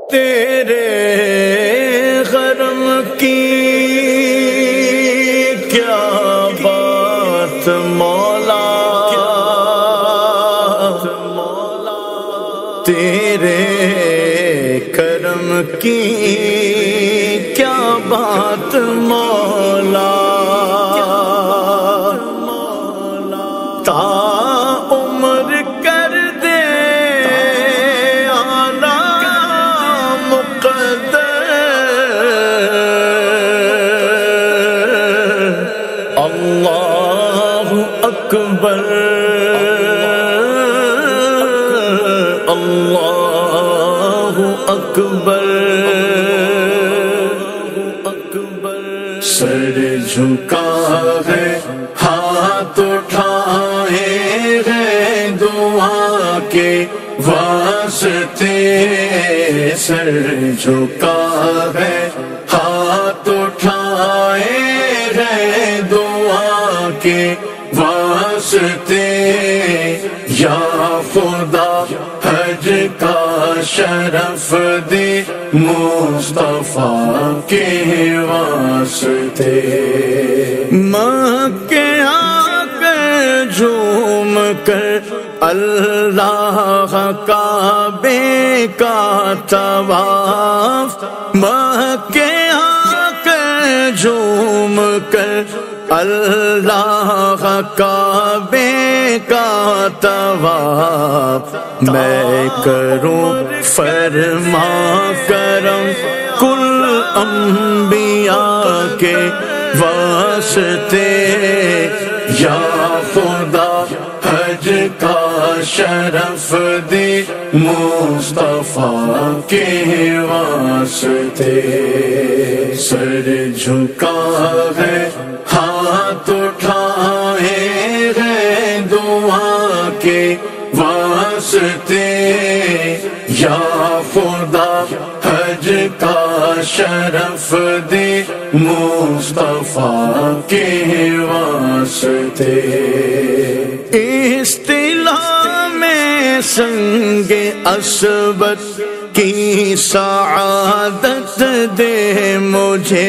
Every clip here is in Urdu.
تیرے غرم کی کیا بات مولا، تیرے کرم کی کیا بات مولا، تا عمر کر دے آنا مقدر، اللہ اکبر اللہ اکبر سر جھکا ہے ہاتھ اٹھائے ہیں دعا کے واسطے، سر جھکا ہے ہاتھ اٹھائے ہیں دعا کے واسطے، یا خدا حج کا شرف دے مصطفیٰ کے واسطے، مکے آ کر جھوم کر اللہ کعبے کا طواف، مکے آ کر جھوم کر اللہ کعبے کا طواف، میں کروں فرما کرم کل انبیاء کے واسطے، یا خدا حج کا شرف دے مصطفیٰ کے واسطے، سر جھکا ہے ہاتھ اٹھائے ہیں دعا کے واسطے، یا خدا حج کا شرف دے مصطفیٰ کے واسطے، اصطلاح میں سنگ اسود کی سعادت دے مجھے،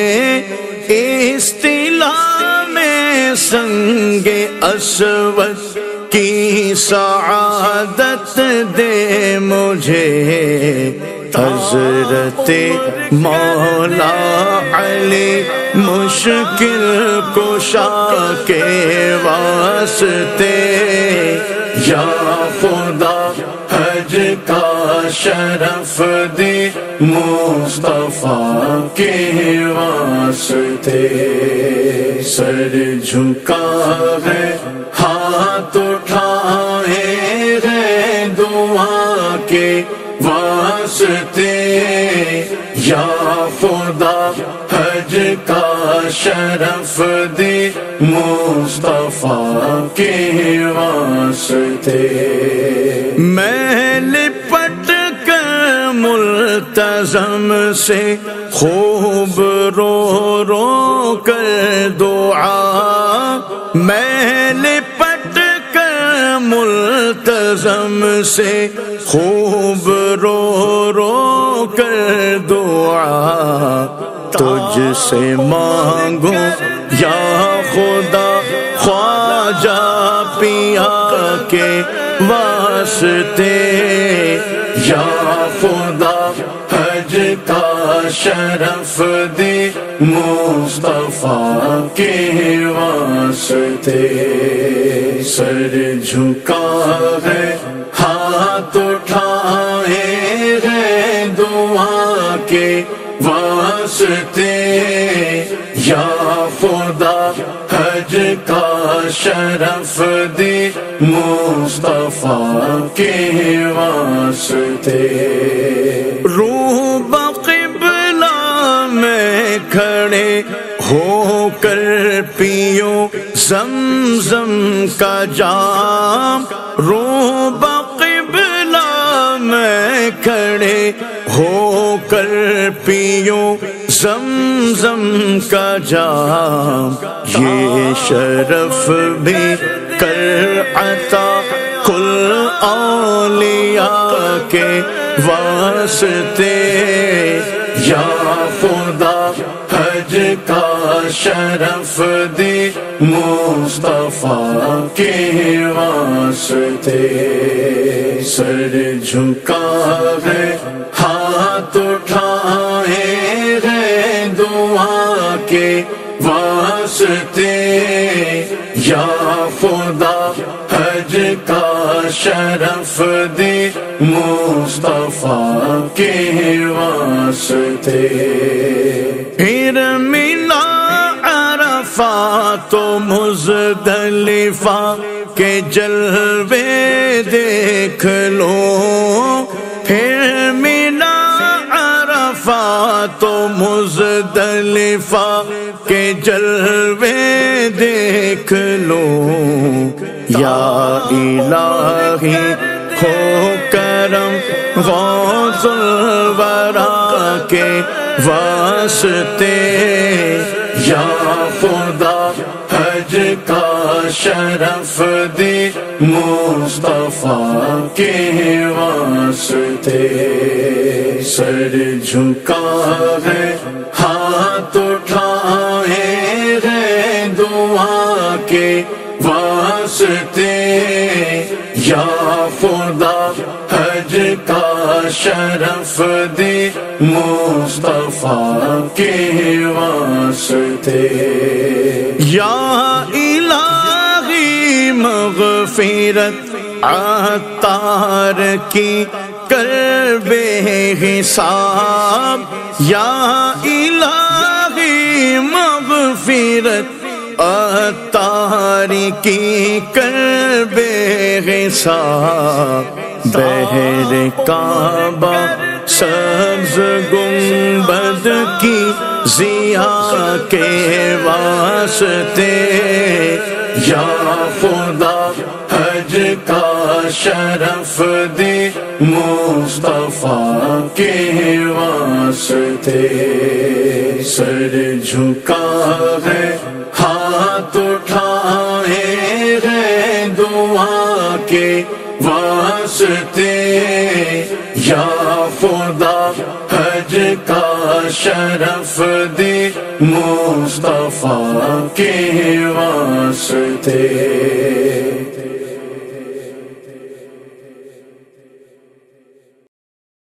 اصطلاح میں سنگ اسود کی سعادت دے مجھے، حضرت مولا علی مشکل کشا کے واسطے، یا خدا حج کا شرف دے مصطفیٰ کے واسطے، سر جھکا ہے ہاتھ اٹھائے ہیں دعا کے واسطے، یا خدا حج کا شرف دے مصطفیٰ کے واسطے، میں لپٹ کر ملتزم سے خوب رو رو کر دعا، میں لپٹ کر ملتزم سے خوب رو رو کر دعا، تجھ سے مانگوں یا خدا خواجہ پیا کے واسطے، یا خدا حج کا شرف دے مصطفیٰ کے واسطے، سر جھکا ہے ہاتھ اٹھائے ہیں دعا کے واسطے، یا خدا حج کا شرف دے مصطفیٰ کے واسطے، روح بقبلہ میں کھڑے ہو کر پیو زمزم کا جام، روح بقبلہ میں کھڑے ہو کر پیو زمزم کا جام، یہ شرف بھی کر عطا کل اولیاء کے واسطے، یا خدا حج کا شرف دے مصطفیٰ کے واسطے، سر جھکائے ہاتھ اٹھائے ہیں دعا کے واسطے، یا خدا حج کا شرف دے مصطفیٰ کے واسطے۔ پھر ملا عرفات و مزدلفہ کے جلوے دیکھ لو، پھر ملا عرفات و مزدلفہ کے جلوے دیکھ لو، یا الہی ہو کرم غوث الورا کے واسطے، یا خدا حج کا شرف دے مصطفیٰ کے واسطے، سر جھکائے ہاتھ اٹھائے ہیں دعا کے واسطے، یا خدا حج کا شرف دے مصطفیٰ کے واسطے، یا الہی مغفرت عطار کی کر بے حساب، یا الہی مغفرت عطار کی کر بے حساب، بحر کعبہ سبز گنبد کی ضیاء کے واسطے، یا خدا حج کا شرف دے مصطفیٰ کے واسطے، سر جھکائے ہاتھ اٹھائے ہیں دعا کے واسطے، یا خدا حج کا شرف دے مصطفیٰ کے واسطے۔